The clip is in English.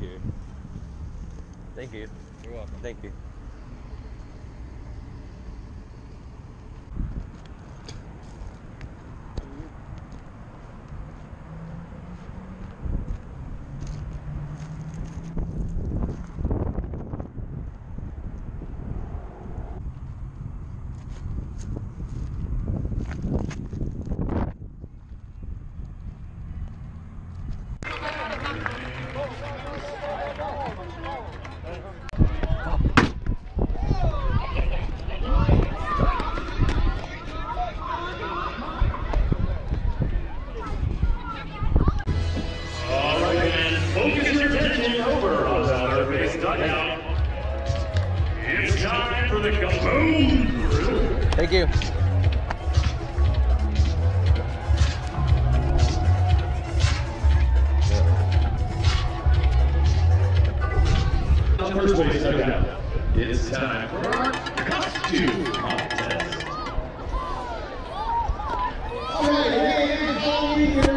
you. Thank you. You're welcome. Thank you. Focus your attention over on the third base dugout. It's time for the Kaboom Drill. Thank you. First base dugout. It's time for our costume contest. All right, hey,